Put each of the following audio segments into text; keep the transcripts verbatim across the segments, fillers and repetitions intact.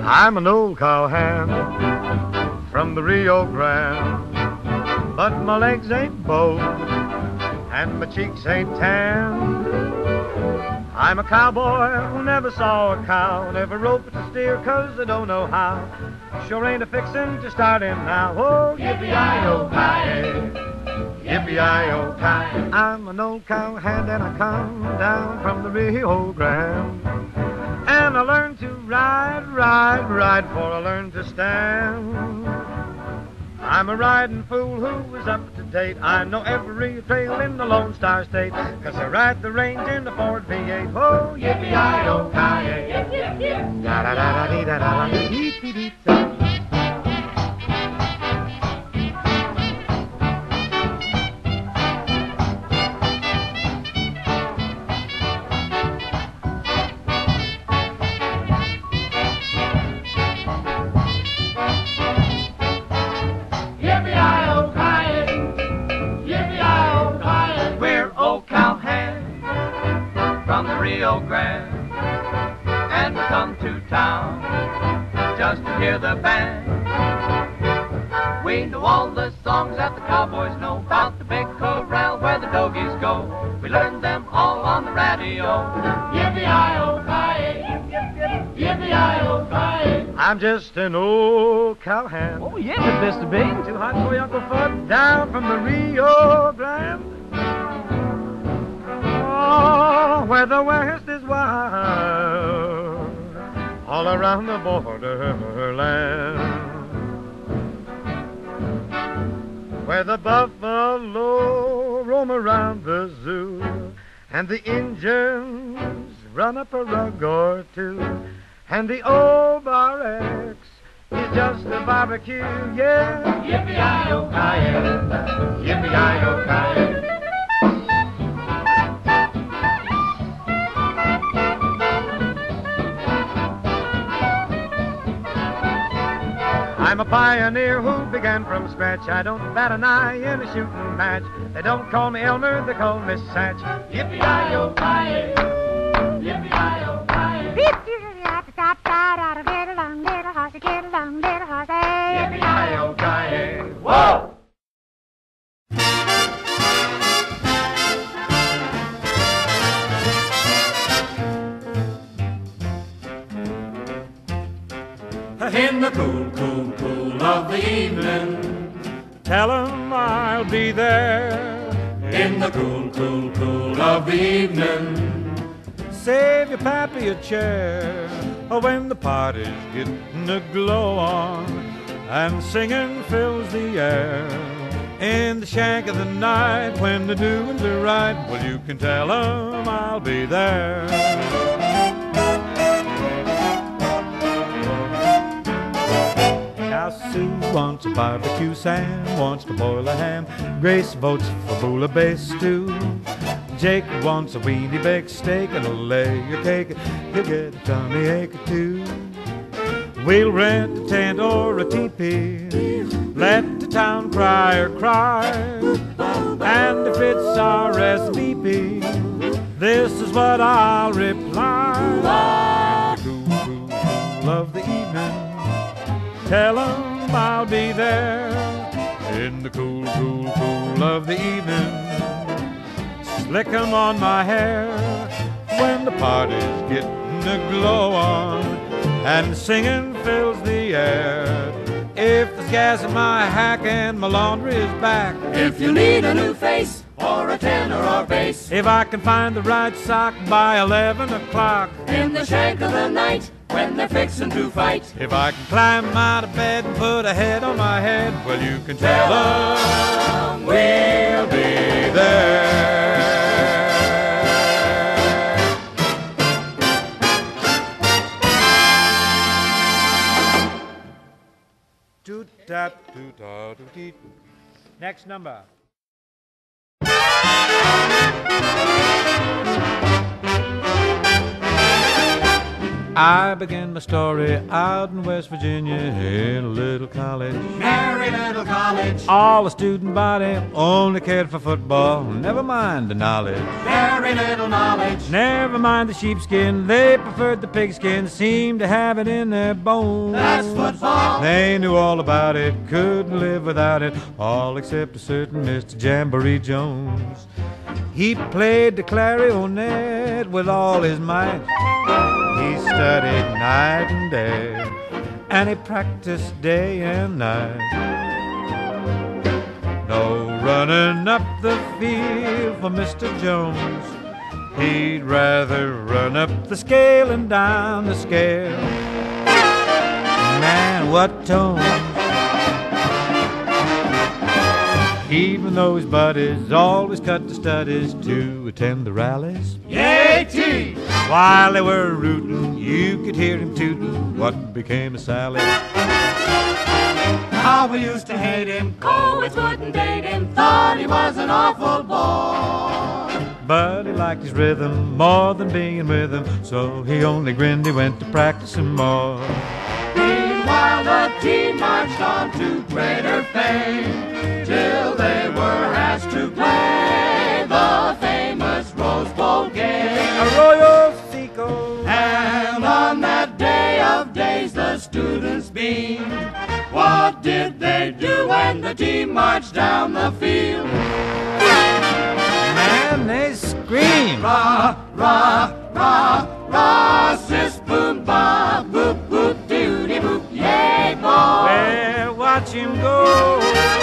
I'm an old cowhand from the Rio Grande, but my legs ain't bowed and my cheeks ain't tan. I'm a cowboy who never saw a cow, never roped a steer 'cause I don't know how. Sure ain't a fixin' to start in now. Oh, yippee-yi-yo-ki-yay, yippee-yi-yo-ki. I'm an old cowhand and I come down from the Rio Grande, and I learned to ride, ride, ride before I learned to stand. I'm a riding fool who is up to date. I know every trail in the Lone Star State, 'cause I ride the range in the Ford V eight. Oh, yippee-yi-yo-ki-yay, da-da-da-da-dee-da-da-da-dee-dee-dee-da. Rio Grande, and we come to town just to hear the band. We know all the songs that the cowboys know about the big corral where the dogies go. We learned them all on the radio. Yippee-yi-yo-ki-yay, yippee-yi-yo-ki-yay. I'm just an old cowhand. Oh, yes, Mister Bing. Too hot for your Uncle Fudd down from the Rio Grande. Oh, where the West is wild, all around the borderland, where the buffalo roam around the zoo, and the Injuns run up a rug or two, and the old Bar X is just a barbecue, yeah. Yippee-yi-yo-ki-yay, yippee-yi-yo-ki-yay. I'm a pioneer who began from scratch. I don't bat an eye in a shooting match. They don't call me Elmer, they call me Satch. Yippee-yi-yo-ki-yay, yippee-yi-yo-ki-yay. Yippee-yi-yo-ki-yay. Whoa! In the cool, cool, cool of the evening, Tell 'em I'll be there. in the cool, cool, cool of the evening, Save your pappy a chair when the party's getting a glow on and singing fills the air. In the shank of the night when the doings are right, well, you can tell 'em I'll be there. Now Sue wants a barbecue, Sam wants to boil a ham, Grace votes for bouillabaisse stew. Jake wants a weenie baked steak and a layer cake, he'll get a tummy ache or two. We'll rent a tent or a teepee, let the town crier cry, and if it's R S V P, this is what I'll reply. Cool, cool, cool of the evening, tell 'em I'll be there. In the cool, cool, cool of the evening, slick 'em on my hair when the party's getting a glow on and singing fills the air. If there's gas in my hack and my laundry is back, if you need a new face or a tenor or bass, if I can find the right sock by eleven o'clock, in the shank of the night when they're fixing to fight, if I can climb out of bed and put a head on my head, well, you can tell 'em we'll be there. Toot-tap, toot-a-toot-eat. Next number. I began my story out in West Virginia in a little college. Merry little college. All the student body only cared for football, never mind the knowledge. Very little knowledge. Never mind the sheepskin, they preferred the pigskin, seemed to have it in their bones. That's football. They knew all about it, couldn't live without it, all except a certain Mister Jamboree Jones. He played the clarionet with all his might. He studied night and day, and he practiced day and night. No running up the field for Mister Jones. He'd rather run up the scale and down the scale. Man, what tones. Even though his buddies always cut the studies to attend the rallies. Yay-tee! While they were rooting, you could hear him tooting what became of Sally. How we used to hate him. Coeds wouldn't date him. Thought he was an awful boy. But he liked his rhythm more than being with him, so he only grinned, he went to practice some more. Meanwhile the team marched on to greater fame, till they were asked to play the famous Rose Bowl game. Arroyo Seco. And on that day of days the students beamed. What did they do when the team marched down the field? Man, they screamed. Rah, rah, rah, rah, sis, boom, ba, boop, boop, doody, boop, yay, boy. Well, watch him go.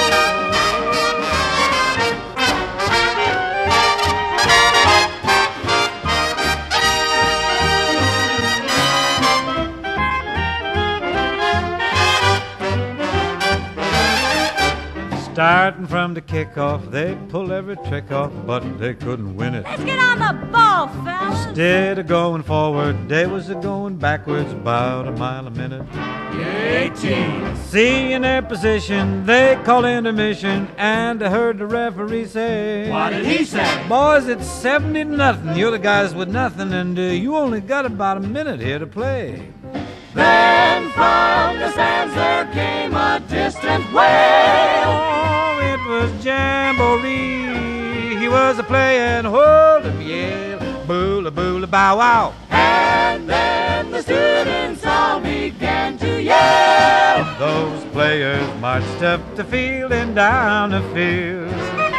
Starting from the kickoff, they pull every trick off, but they couldn't win it. Let's get on the ball, fellas. Instead of going forward, they was a going backwards about a mile a minute. Eighteen. Seeing their position, they called intermission, and I heard the referee say, What did he say? Boys, it's seventy to nothing. You're the guys with nothing, and uh, you only got about a minute here to play. Then from the stands there came a distant wail. Oh, it was Jamboree. He was a playin' hold'em Yale. Boola boola bow wow. And then the students all began to yell. Those players marched up the field and down the field.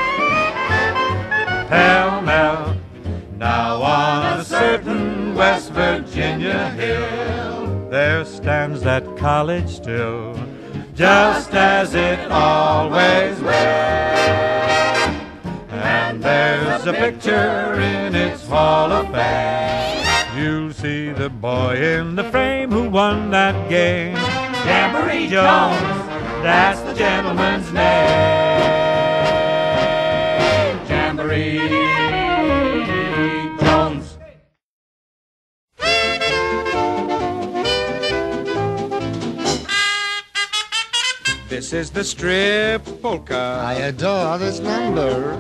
Pell mell. Now on a certain West Virginia hill, there stands that college still, just as it always will. And there's a picture in its Hall of Fame. You'll see the boy in the frame who won that game. Jamboree Jones, that's the gentleman's name. Jamboree Jones. This is the strip polka. I adore this number.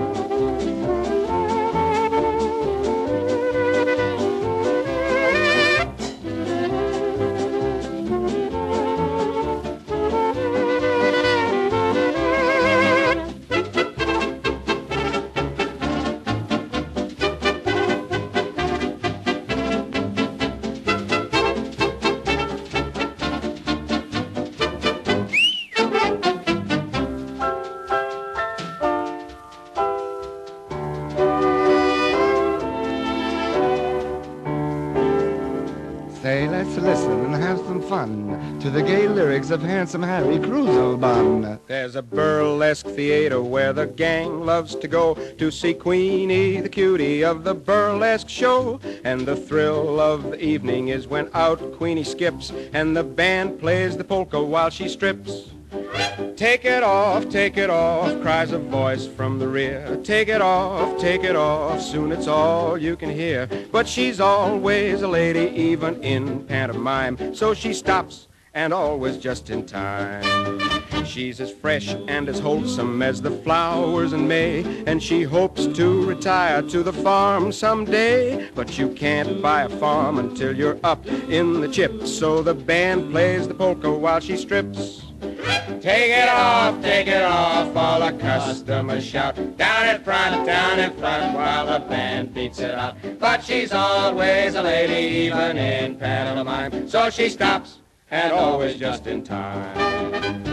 Say, let's listen and have some fun to the gay lyrics of Handsome Harry Cruzelbun. There's a burlesque theater where the gang loves to go to see Queenie, the cutie of the burlesque show. And the thrill of the evening is when out Queenie skips and the band plays the polka while she strips. Take it off, take it off, cries a voice from the rear. Take it off, take it off, soon it's all you can hear. But she's always a lady, even in pantomime. So she stops and always just in time. She's as fresh and as wholesome as the flowers in May, and she hopes to retire to the farm someday. But you can't buy a farm until you're up in the chips, so the band plays the polka while she strips. Take it off, take it off, all the customers shout. Down in front, down in front, while the band beats it out. But she's always a lady, even in pantomime, so she stops and always just in time.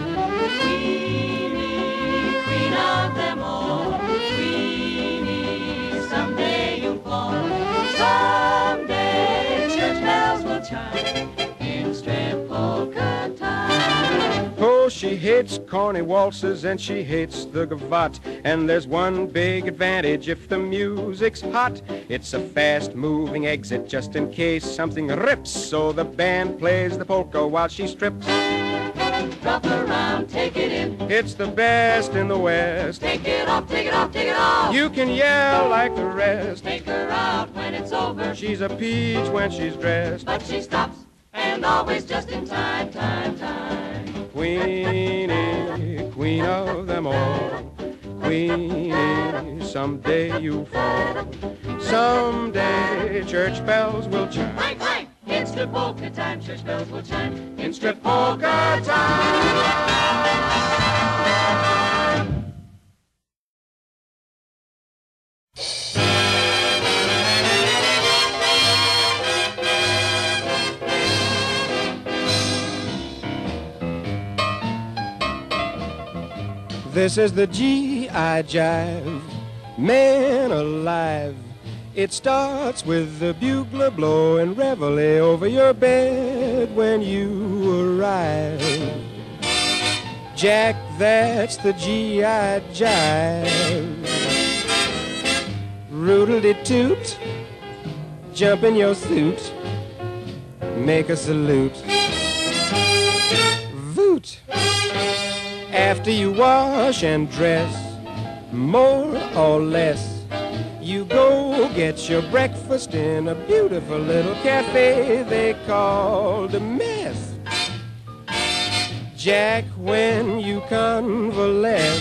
Queenie, queen of them all, Queenie, someday you'll fall. Someday church bells will chime in strip polka time. Oh, she hates corny waltzes and she hates the gavotte. And there's one big advantage if the music's hot. It's a fast-moving exit just in case something rips. So the band plays the polka while she strips. Drop around, take it in. It's the best in the West. Take it off, take it off, take it off. You can yell like the rest. Take her out when it's over. She's a peach when she's dressed. But she stops, and always just in time, time, time. Queenie, queen of them all. Queenie, someday you fall. Someday church bells will chime. Clang, clang. In strip polka time, church bells will chime. In strip polka time. This is the G I Jive, man alive. It starts with the bugler blowing reveille over your bed when you arrive. Jack, that's the G I Jive. Roodle-de-toot, jump in your suit, make a salute. Voot! After you wash and dress, more or less, you go get your breakfast in a beautiful little cafe they call the Mess. Jack, when you convalesce,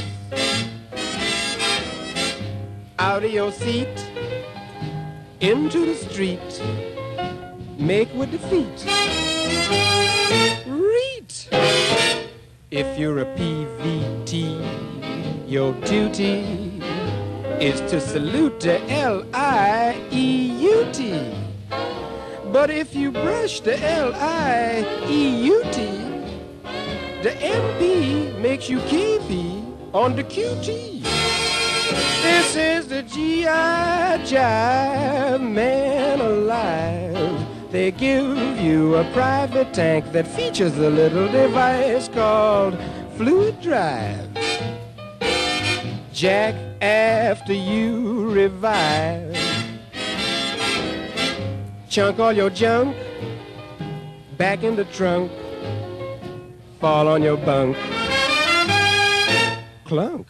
out of your seat, into the street, make with the feet. Reet! If you're a P V T, your duty is to salute the L I E U T. But if you brush the L I E U T, the M P makes you K P on the Q T. This is the G I Jive, man alive. They give you a private tank that features a little device called Fluid Drive. Jack, after you revive, chunk all your junk back in the trunk, fall on your bunk, clunk.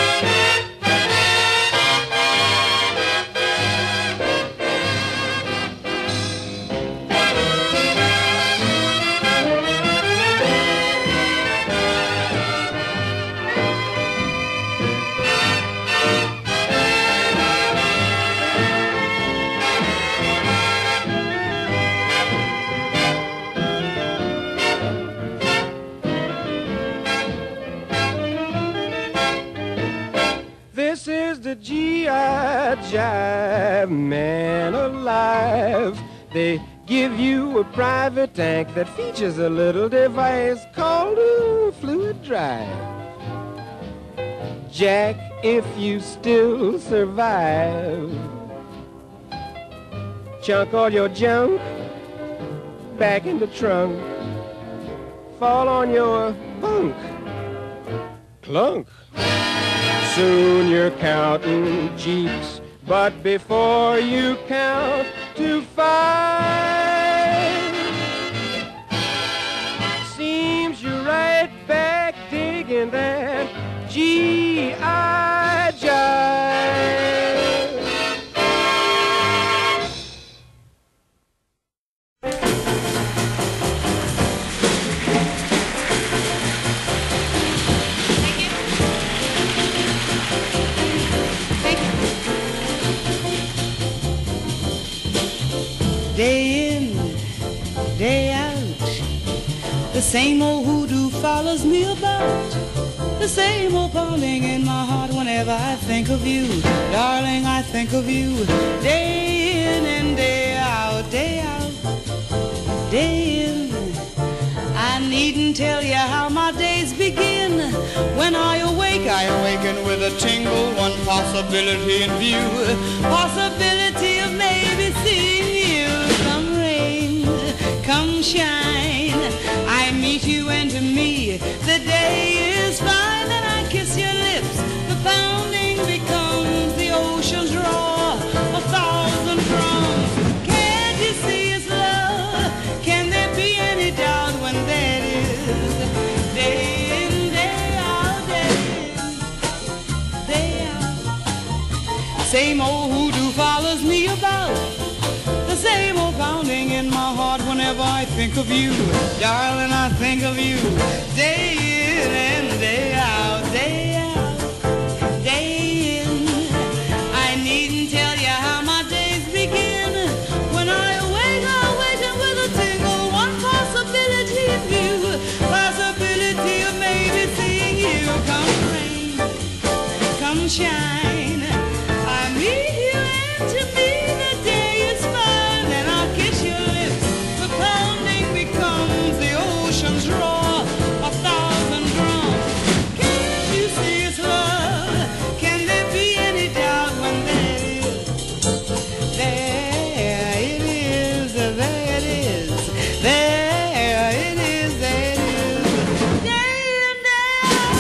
This is the G I Jive, man alive. They give you a private tank that features a little device called a Fluid Drive. Jack, if you still survive, chunk all your junk back in the trunk, fall on your bunk, clunk. Soon you're counting Jeeps, but before you count to five, seems you're right back digging that G I Jive. day in, day out. The same old hoodoo follows me about. The same old pounding in my heart whenever I think of you. Darling, I think of you. Day in and day out, day out, day in. I needn't tell you how my days begin. When I awake, I awaken with a tingle. One possibility in view. Possibility of maybe seeing you. Come rain, come shine, I meet you, and to me the day is fine. And I kiss your lips, the pounding becomes the ocean's roar, a thousand drums. Can't you see it's love? Can there be any doubt when that is day in, day out, day in, day out? Same old hoodoo follows me about. The same old pounding in my heart whenever I think of you. Darling, I think of you. Day in and day out, day out, day in. I needn't tell you how my days begin. When I awake, I awaken with a tingle. One possibility of you. Possibility of maybe seeing you. Come rain, come shine, I meet you, and to me the day is fine. And I'll kiss your lips, the pounding becomes the ocean's roar, a thousand drums. Can't you see it's love? Can there be any doubt when that is? There it is, there it is, there it is, there it is. Day in, day out.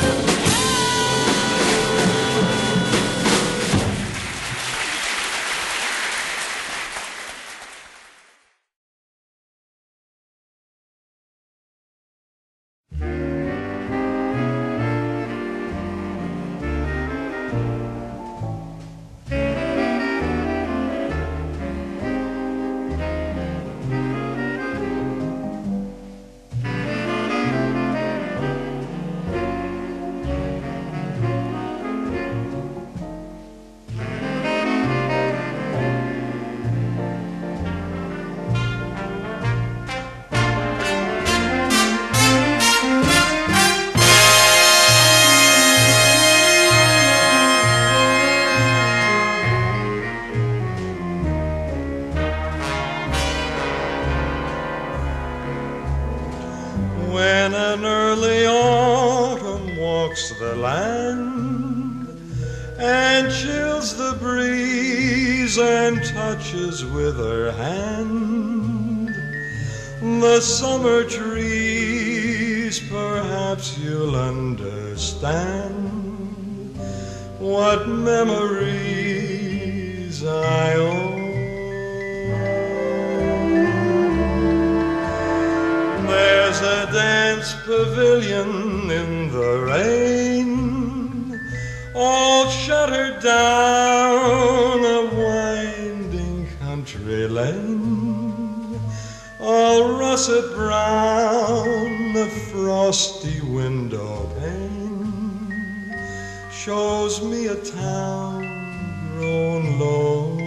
When an early autumn walks the land and chills the breeze and touches with her hand the summer trees, perhaps you'll understand what memories I own. There's a dance pavilion in the rain, all shuttered down a winding country lane, all russet brown. The frosty window pane shows me a town grown lonely.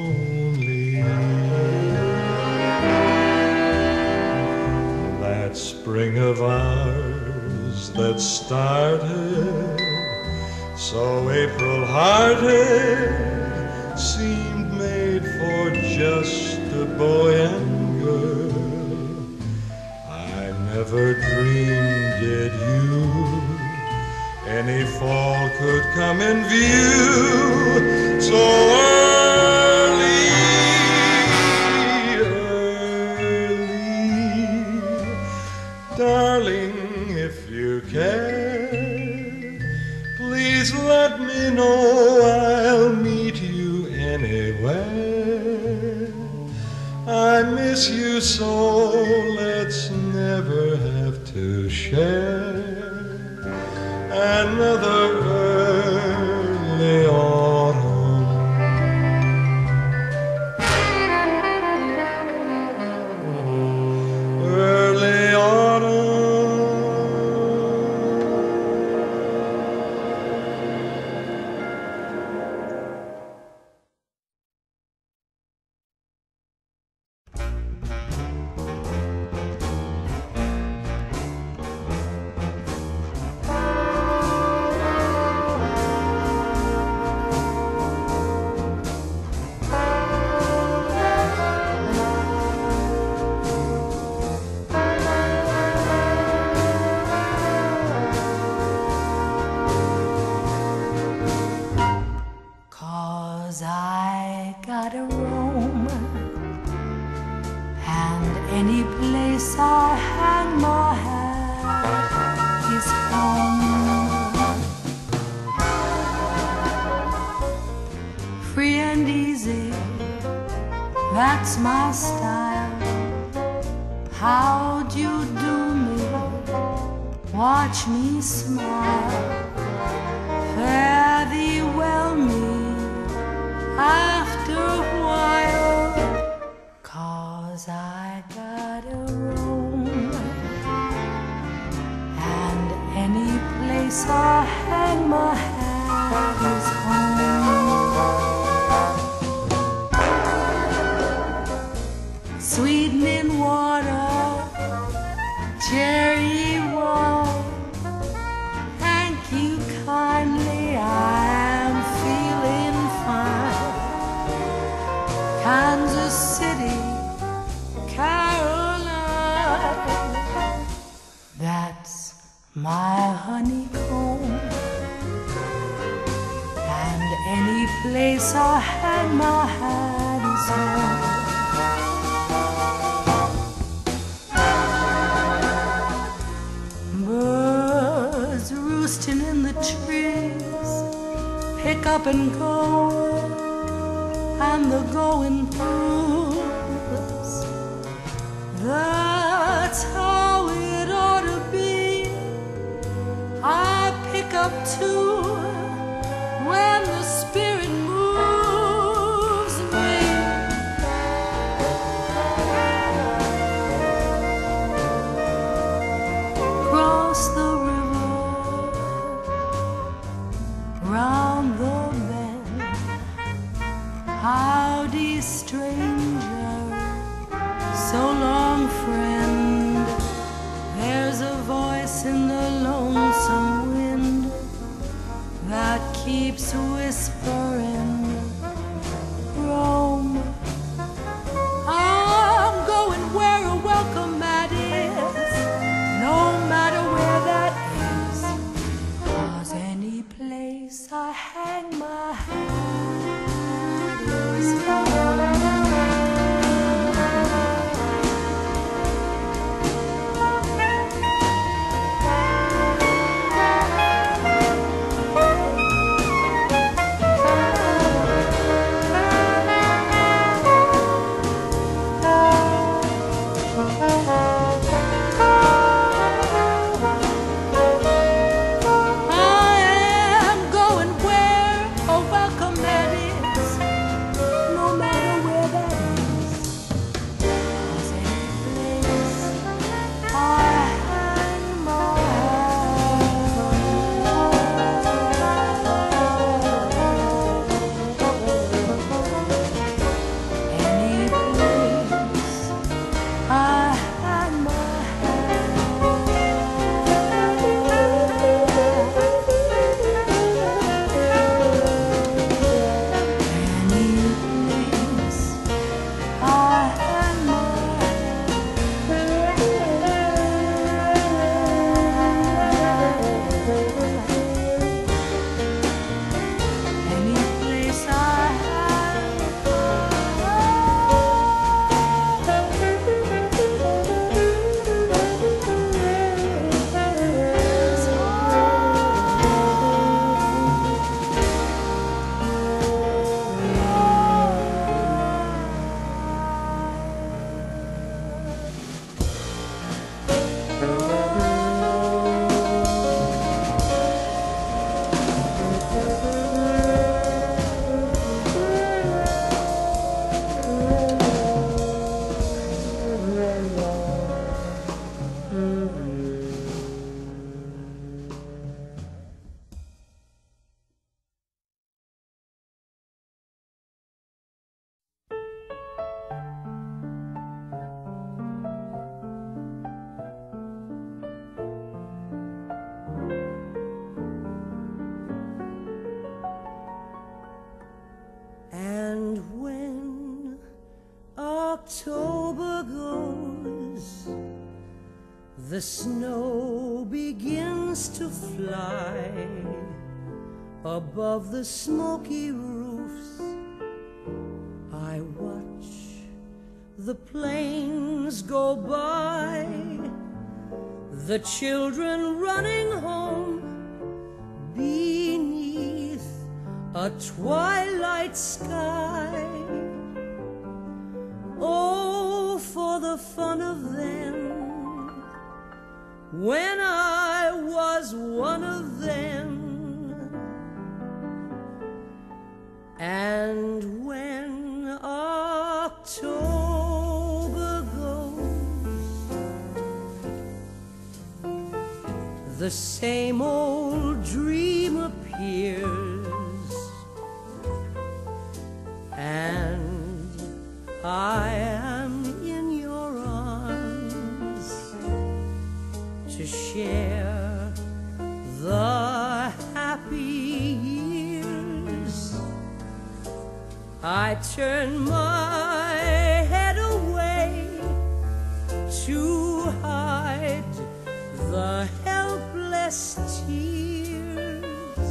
That spring of ours that started so April-hearted seemed made for just a boy and girl. I never dreamed it you any fall could come in view so early, early. Darling, if you care, please let me know I'll meet you anywhere. I miss you so, let's never have to share another early autumn. Early autumn. Any place I hang my hat is home. Free and easy, that's my style. How'd you do me? Watch me smile. Fare thee well me after a while, 'cause I gotta roam, and any place I hang my hat is home. Sweetening water, cherry wine, thank you kindly, I am feeling fine. Kansas City, Caroline, that's my honeycomb, and any place I hang my hat is home. Birds roosting in the trees, pick up and go, and the going proves that's how it ought to be. I pick up too when the spirit moves me. Cross the river, round the bend, howdy stranger, so long friend. There's a voice in the lonesome wind that keeps whispering, Rome. I'm going where a welcome mat is, no matter where that is, 'cause any place I hang my hat is home. October goes, the snow begins to fly above the smoky roofs. I watch the planes go by, the children running home beneath a twilight sky. Oh, for the fun of them, when I was one of them. And when October goes, the same old dream appears, and I am in your arms to share the happy years. I turn my head away to hide the helpless tears.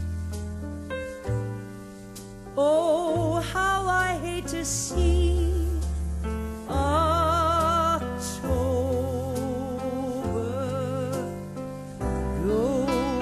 Oh, how I hate to see October go.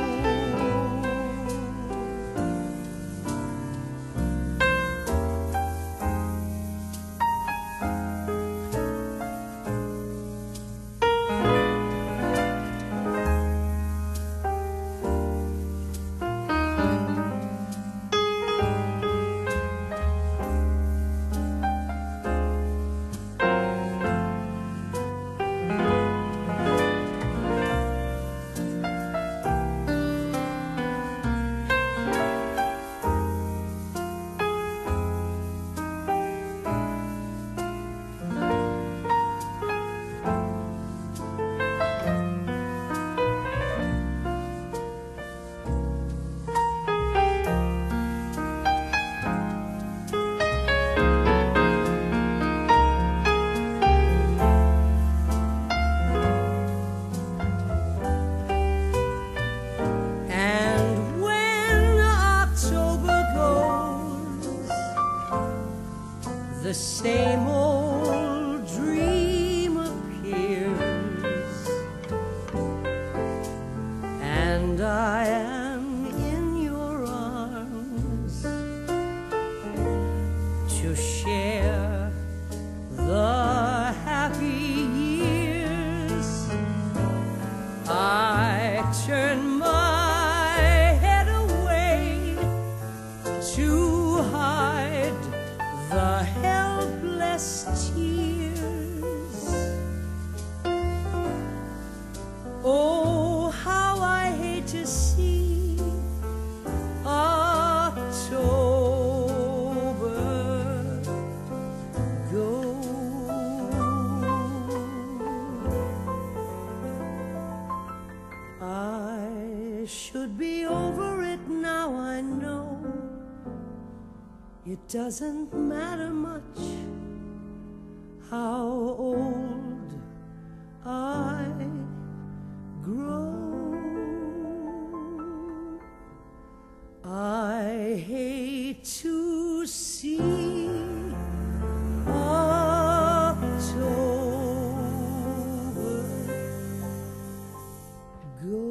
The same old dream appears, and I am in your arms to share the happy years. I turn my head away to hide the helpless tears. Oh, how I hate to see October go. I should be over it now, I know. It doesn't matter much how old I grow. I hate to see October go.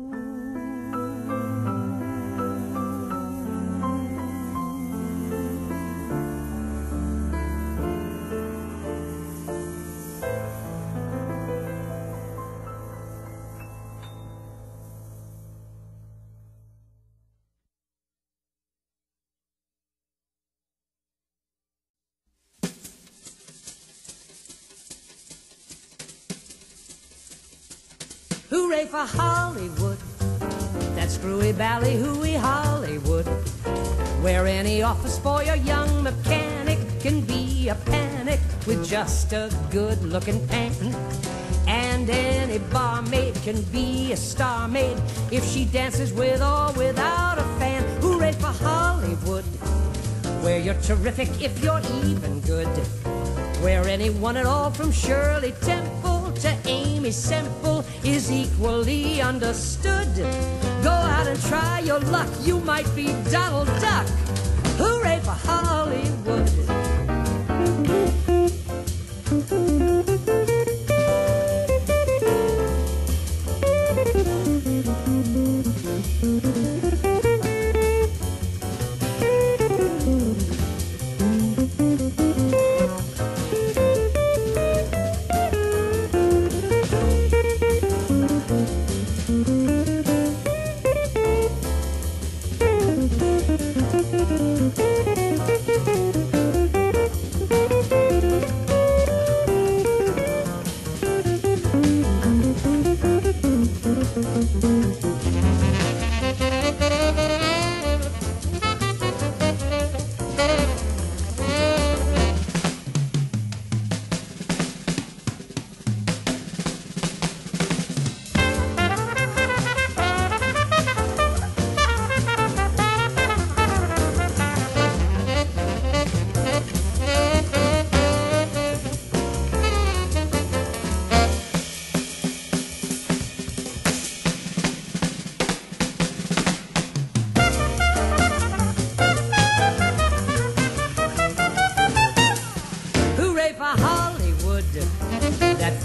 Hooray for Hollywood, that screwy ballyhooey Hollywood, where any office boy or young mechanic can be a panic with just a good-looking pan. And any barmaid can be a star maid if she dances with or without a fan. Hooray for Hollywood, where you're terrific if you're even good, where anyone at all from Shirley Temple to Amy Semple is equally understood. Go out and try your luck, you might be Donald Duck. Hooray for Hollywood.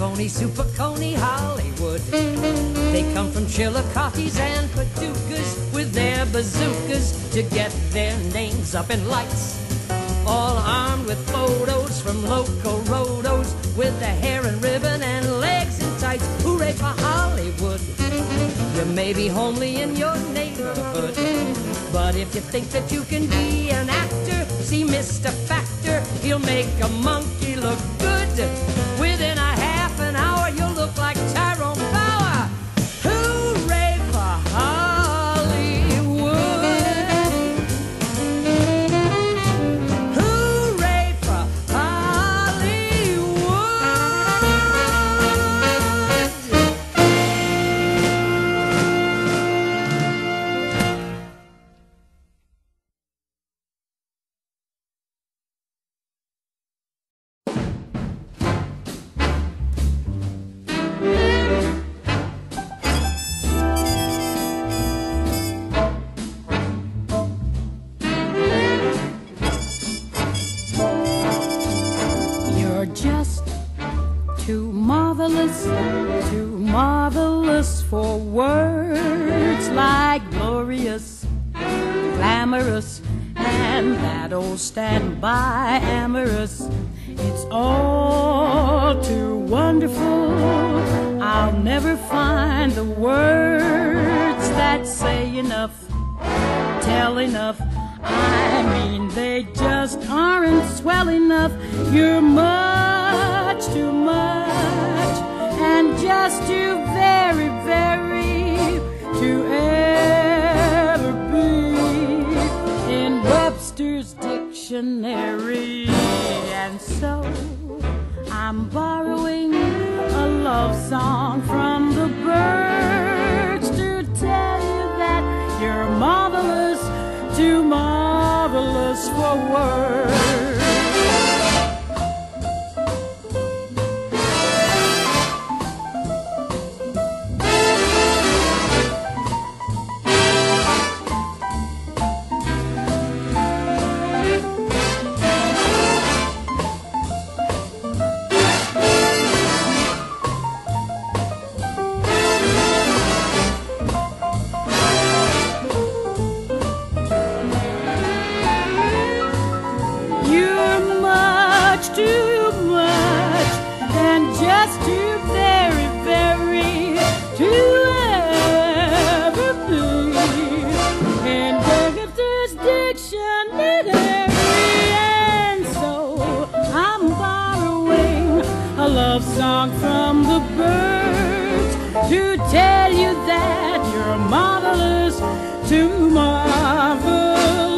Tony, Super Coney, Hollywood. They come from Chillicotes and Paducahs with their bazookas to get their names up in lights. All armed with photos from local roados with the hair and ribbon and legs in tights. Hooray for Hollywood. You may be homely in your neighborhood, but if you think that you can be an actor, see Mister Factor, he'll make a monkey look good. Within a half an hour, you'll look like Tyrone Power. Hooray for Hollywood. Hooray for Hollywood. You're just too marvelous, too marvelous for words like glorious, glamorous, and that old standby amorous. It's all too wonderful. I'll never find the words that say enough, tell enough. I mean, they just aren't swell enough. You're much too much, and just too very, very to ever be in Webster's dictionary. And so I'm borrowing a love song from the birds to tell you that you're marvelous, too marvelous for words. Too much, and just too very, very to ever be in Webster's dictionary. And so I'm borrowing a love song from the birds to tell you that you're marvelous, too marvelous.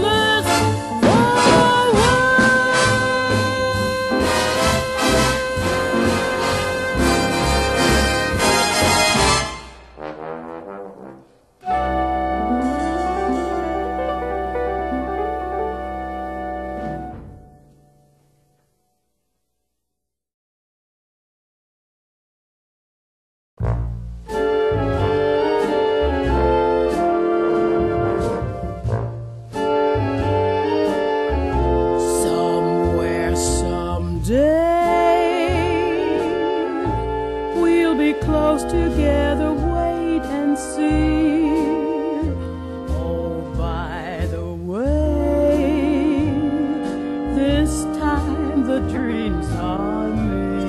Close together, wait and see. Oh, by the way, this time the dreams are me.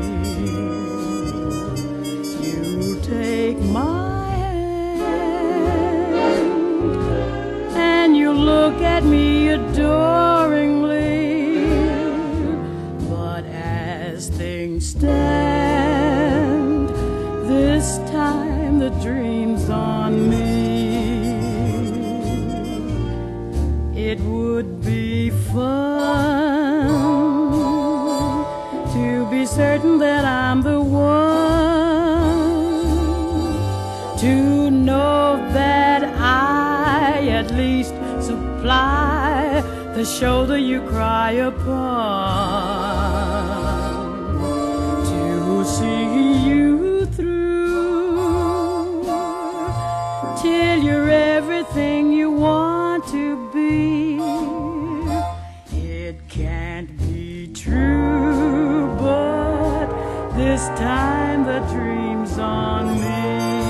You take my hand and you look at me adoringly, but as things stand, this time the dream's on me. It would be fun to be certain that I'm the one, to know that I at least supply the shoulder you cry upon, to see you through till you're everything you want to be. It can't be true, but this time the dream's on me.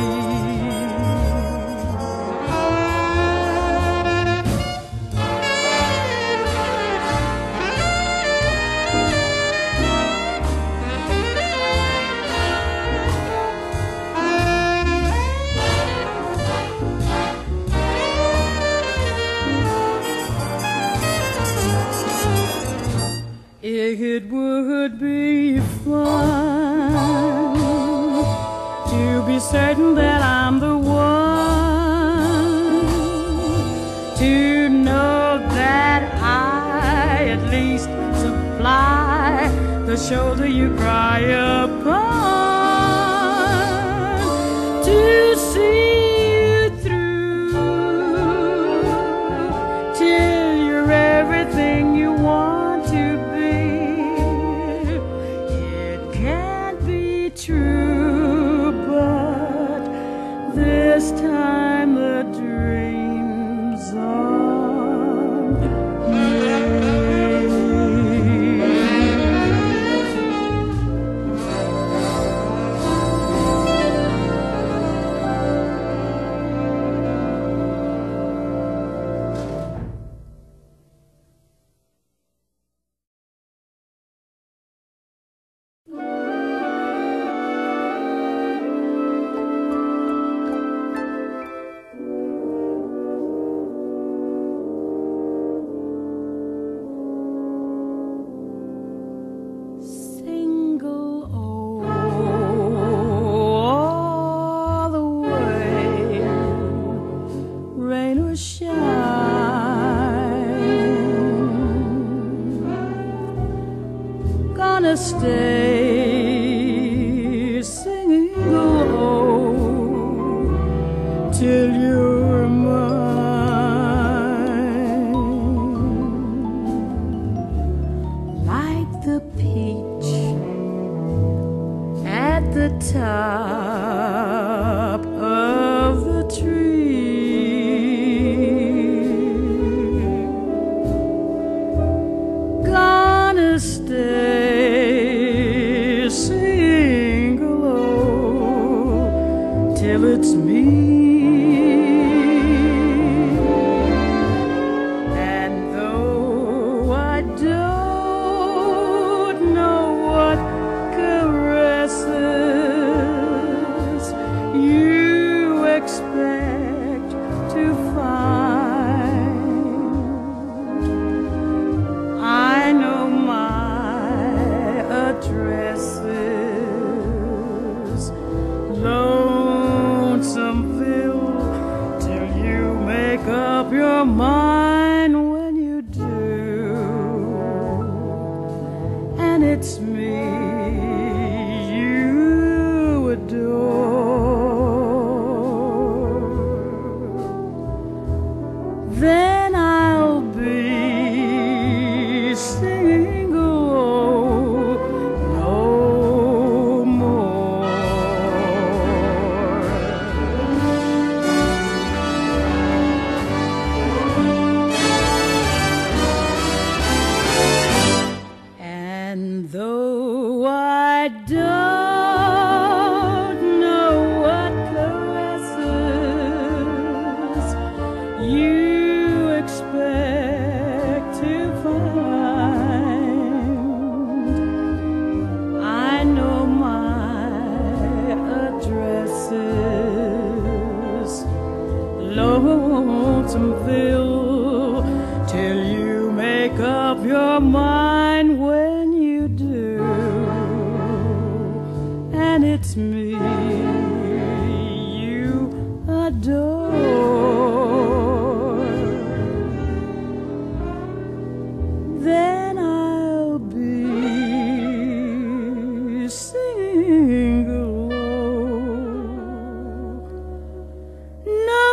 It would be fun to be certain that I'm the one, to know that I at least supply the shoulder you cry upon, to see you through till you're everything you want to be. True, but this time the dream's on me. Gonna stay single till you're mine, like the peach at the top of the tree. Gonna stay single, oh, till it's me. And though I don't know what caresses you expect to find, I know my addresses. Lonesomeville, till you make up your mind. When you do, and it's me you adore, then I'll be single no more. And though I don't know what caresses you expect to find, I know my addresses. Lonesomeville, till you make up your mind. When you do, and it's me you adore, then I'll be single no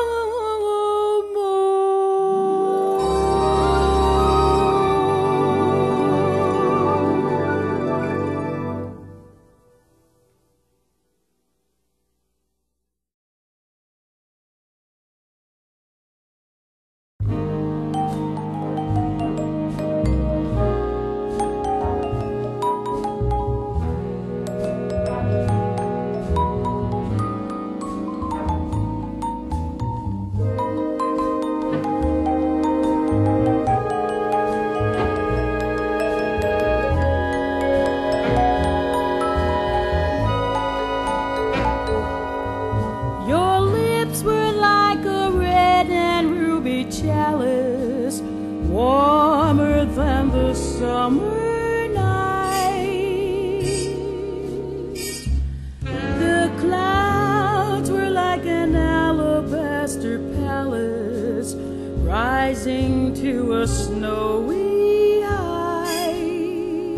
summer night. The clouds were like an alabaster palace rising to a snowy height.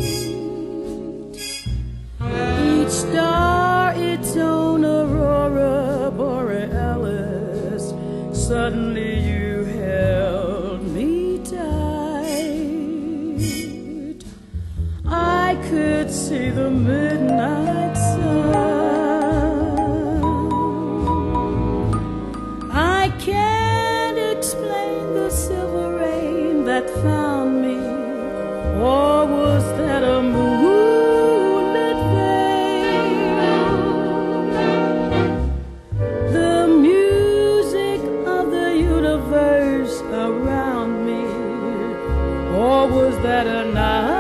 Each star its own aurora borealis. Suddenly you held me tight. I could see the midnight sun. I can't explain the silver rain that found me, or was that a moonlit veil? The music of the universe around me, or was that a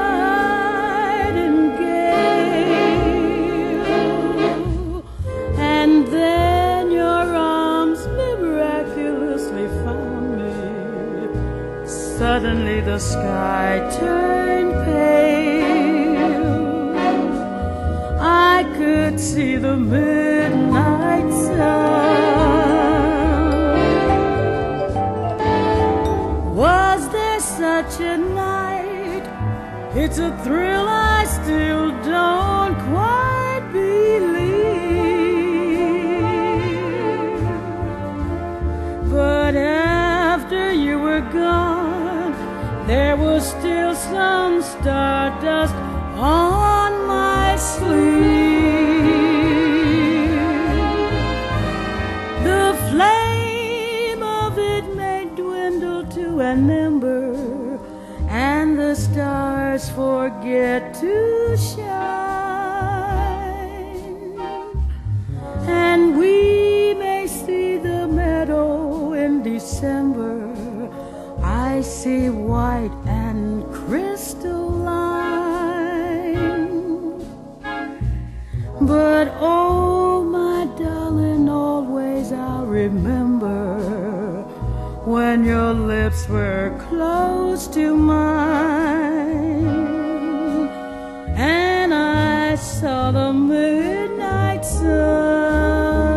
nightingale? And then your arms miraculously found me. Suddenly the sky turned pale. I could see the midnight sun. Was there such a night? It's a thrill I still don't quite believe. But after you were gone, there was still some stardust on my sleeve. The flame of it may dwindle to an ember, and the stars forget to shine, and we may see the meadow in December. I see white and crystalline. But oh, my darling, always I'll remember when your lips were close to mine, and I saw the midnight sun.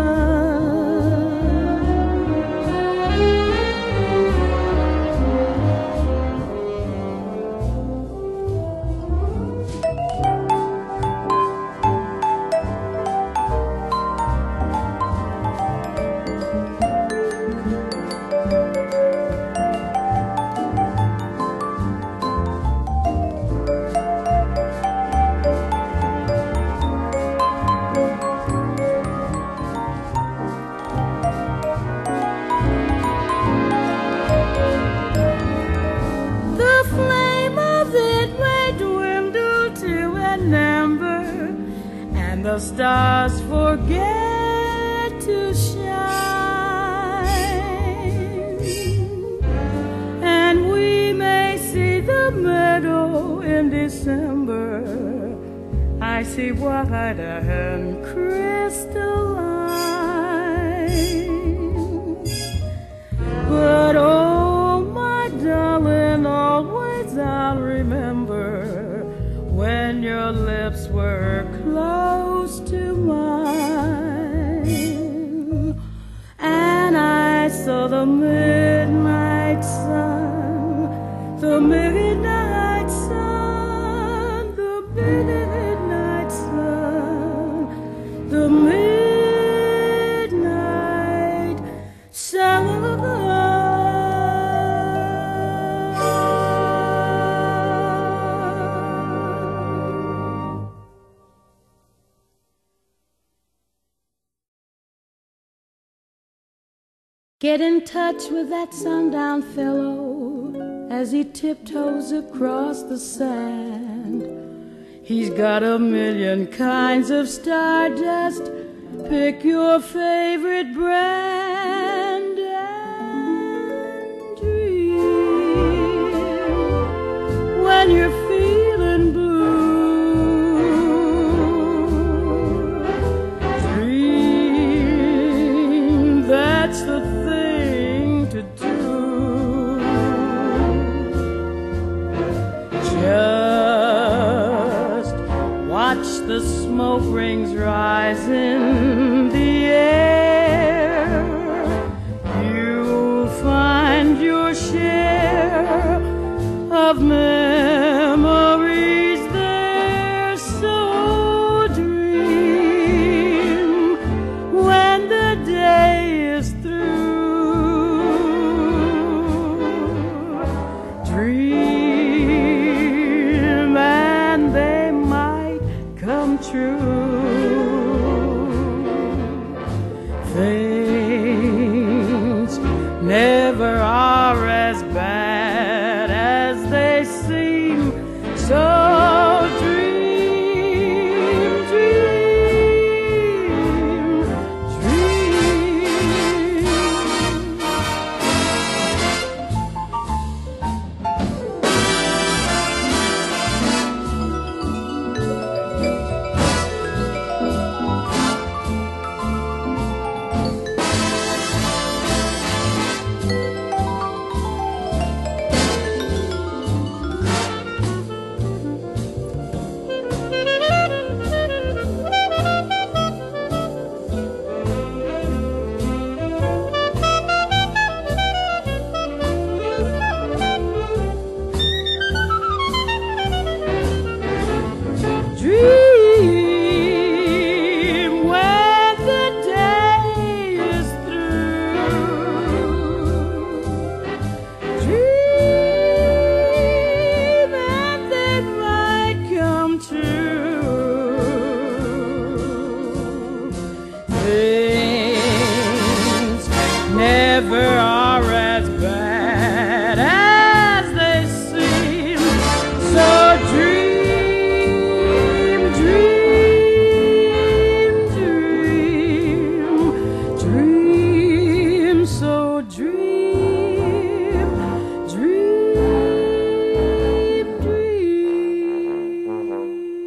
The stars forget to shine, and we may see the meadow in December. I see white and crystalline. But oh, my darling, always I'll remember when your lips were close to mine, and I saw the midnight sun, the midnight sun, the midnight sun, the midnight sun. Get in touch with that sundown fellow as he tiptoes across the sand. He's got a million kinds of stardust. Pick your favorite brand and dream. When you're feeling blue, dream. That's the to do. Just dreams rise in the air, you'll find your share of memories there. So dream when the day is through. Dream and they might come true. Things never are as bad as they seem. So dream, dream, dream. Dream when the day is through. Dream and they might come true. Things never are as bad as they seem. So dream. Dream, dream, dream, so dream, dream, dream.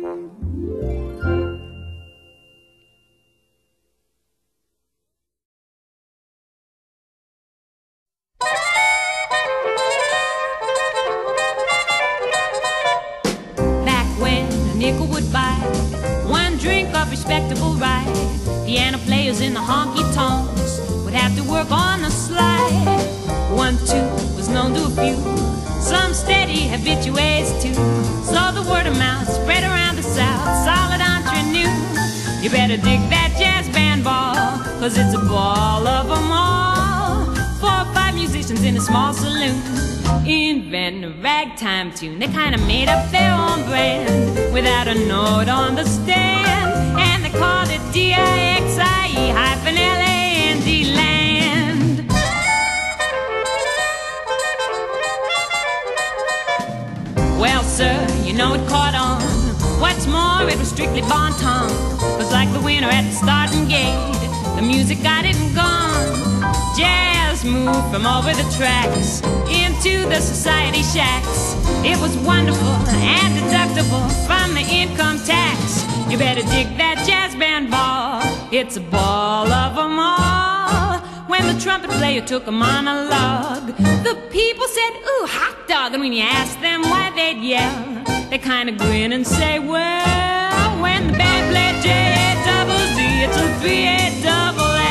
Back when a nickel would buy one drink of respectable ride, piano players in the honky-tonks would have to work on the slide. One, two was known to a few, some steady habitués too. So the word of mouth spread around the South, solid entre nous. You better dig that jazz band ball, cause it's a ball of them all. Four or five musicians in a small saloon inventing a ragtime tune. They kinda made up their own brand without a note on the stand, and they called it D I X I E hyphen L A N D land. Well, sir, you know it caught on. What's more, it was strictly bon ton, cause like the winner at the starting gate, the music got it and gone. Jazz moved from over the tracks into the society shacks. It was wonderful and deductible from the income tax. You better dig that jazz band ball, it's a ball of them all. When the trumpet player took a monologue, the people said, ooh, hot dog. And when you asked them why they'd yell, they kinda grin and say, well, when the band played J A double Z, it's a V A double L.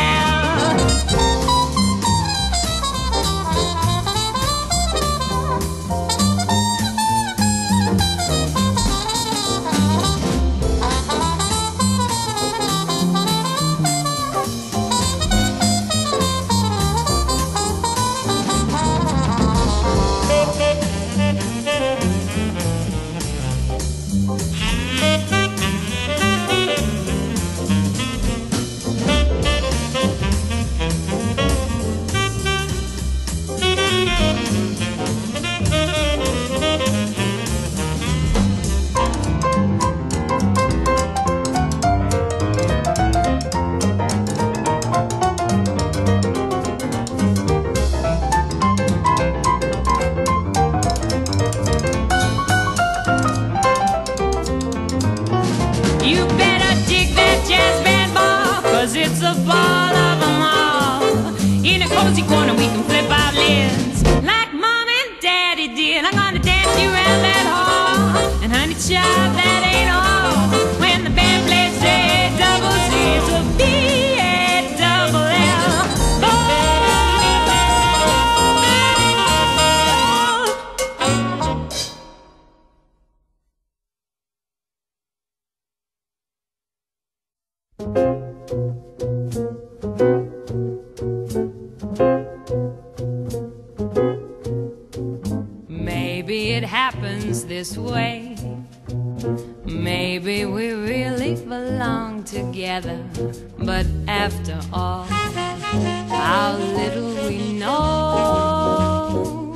Maybe it happens this way. Maybe we really belong together. But after all, how little we know.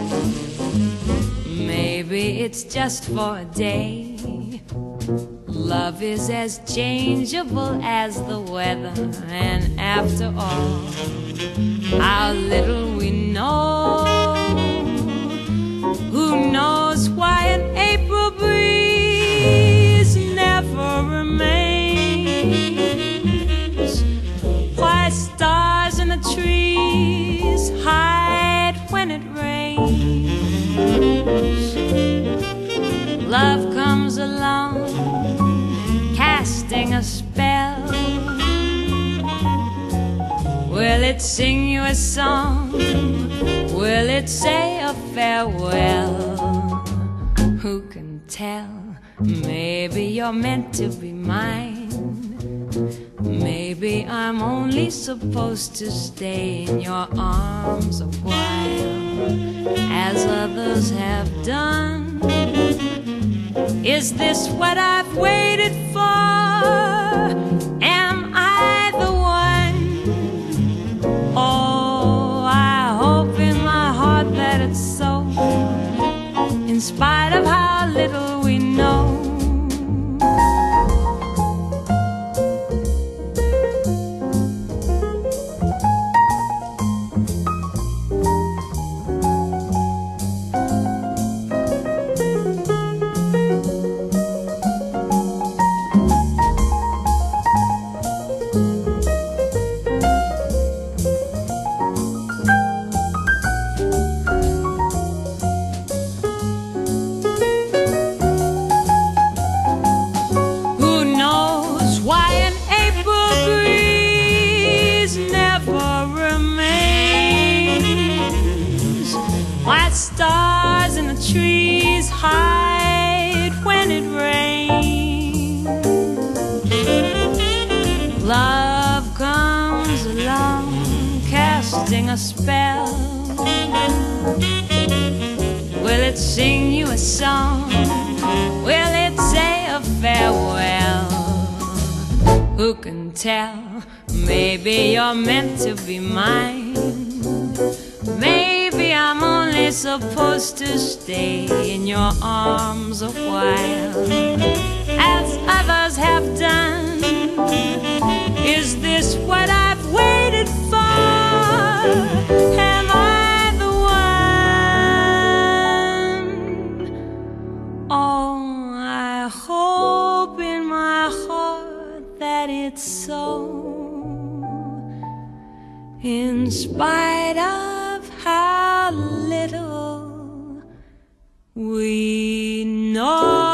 Maybe it's just for a day. Love is as changeable as the weather. And after all, how little we know. Who knows why an April breeze never remains? Why stars in the trees hide when it rains? Love comes along, casting a spell. Will it sing you a song? Will it say a farewell? Who can tell? Maybe you're meant to be mine. Maybe I'm only supposed to stay in your arms a while, as others have done. Is this what I've waited for? Am I the one? Oh, I hope in my heart that it's so, in spite of how little we know. Stars in the trees hide when it rains. Love comes along, casting a spell. Will it sing you a song? Will it say a farewell? Who can tell? Maybe you're meant to be mine. Maybe I'm only supposed to stay in your arms a while, as others have done. Is this what I've waited for? Am I the one? Oh, I hope in my heart that it's so, in spite of how little we know.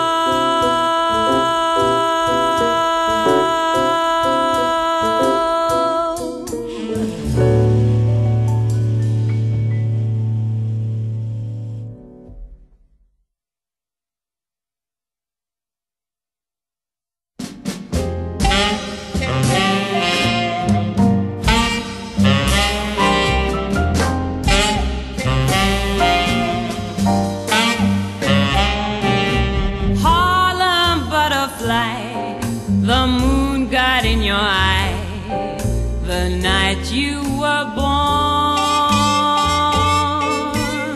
The moon got in your eye the night you were born.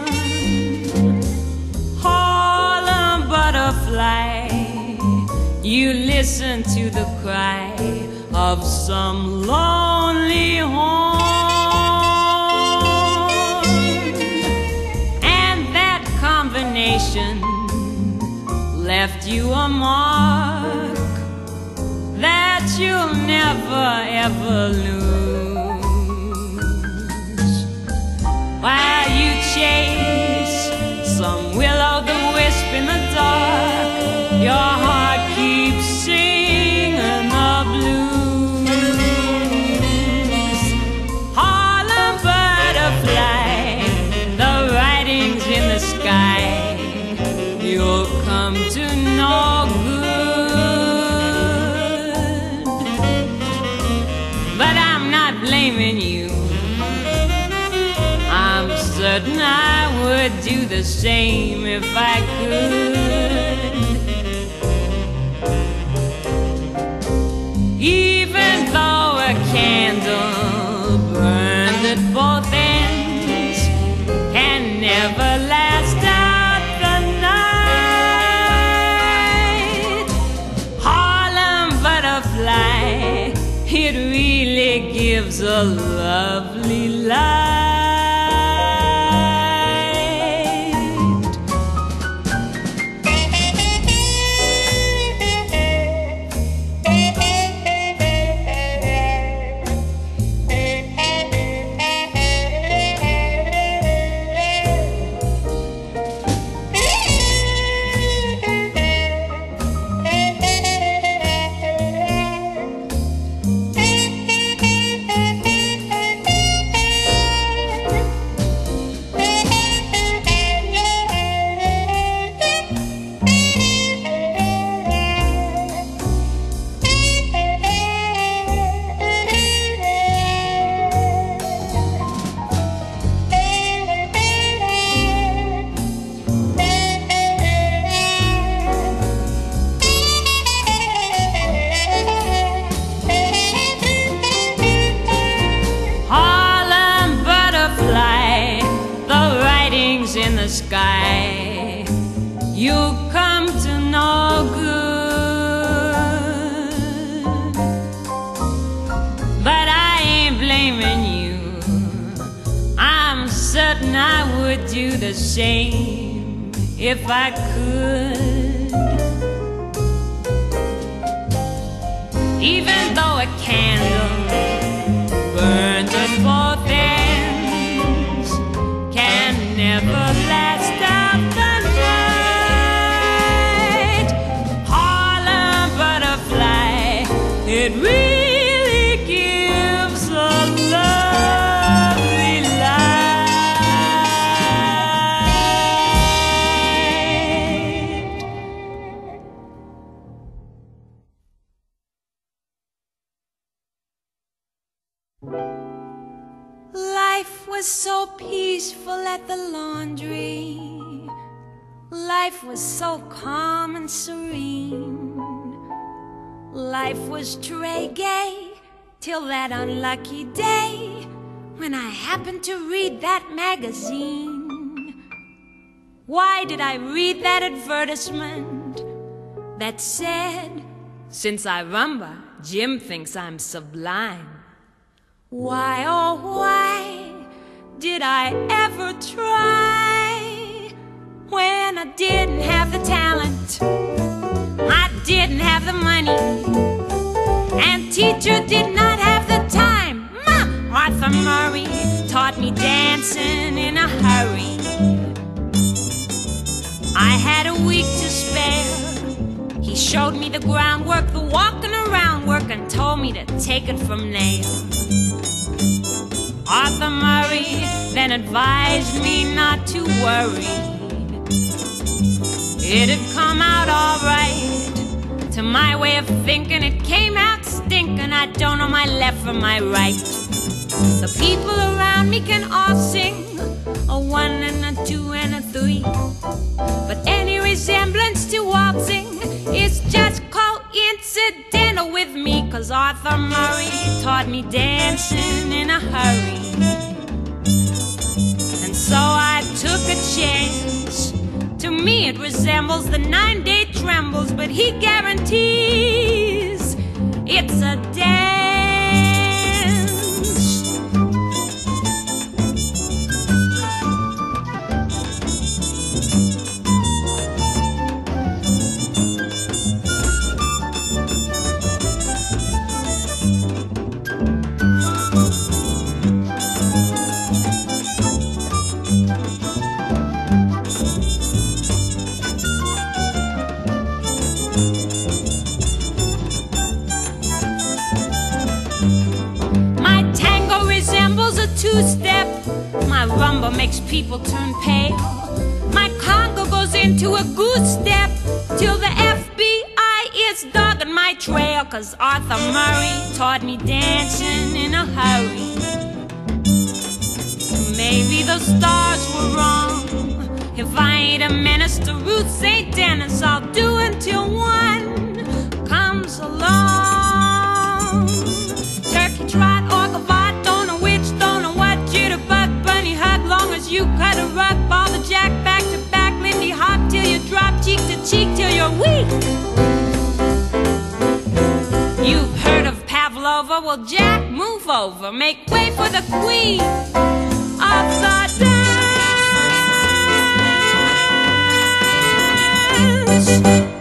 Harlem butterfly, you listen to the cry of some lonely horn, and that combination left you a mark that you'll never ever lose. While you chase some will-o'-the-wisp in the dark, your heart keeps singing the blues. Harlem butterfly, the writing's in the sky, you'll come to know good. would do the same if I could. Even though a candle burned at both ends can never last out the night. Harlem Butterfly, it really gives a lovely light. In the sky, you come to no good, but I ain't blaming you. I'm certain I would do the same if I could. Even though a candle burns at both ends can never last out the night. Harlem Butterfly, it really gives a lovely light. Life was so peaceful at the laundry. Life was so calm and serene. Life was très gay till that unlucky day when I happened to read that magazine. Why did I read that advertisement that said, since I rumba, Jim thinks I'm sublime? Why, oh why did I ever try when I didn't have the talent, I didn't have the money, and teacher did not have the time? Ma, Arthur Murray taught me dancing in a hurry. I had a week to spare. He showed me the groundwork, the walking around work, and told me to take it from there. Arthur Murray then advised me not to worry. It'd come out all right. To my way of thinking, it came out stinking. I don't know my left from my right. The people around me can all sing a one and a two and a three, but any resemblance to waltzing is just coincidental with me, 'cause Arthur Murray taught me dancing in a hurry. And so I took a chance. To me it resembles the nine-day trembles, but he guarantees it's a dance. Two-step, my rumba makes people turn pale. My conga goes into a goose step till the F B I is dogging my trail, 'cause Arthur Murray taught me dancing in a hurry. Maybe the stars were wrong If I ain't a minister, Ruth Saint Dennis, I'll do until one comes along. Turkey trot, orgavot, don't know which, don't know what, jitterbug, bunny hug, long as you cut a rug, ball the jack, back to back, Lindy Hop, till you drop cheek to cheek, till you're weak. You've heard of Pavlova, well Jack, move over, make way for the queen of the dance.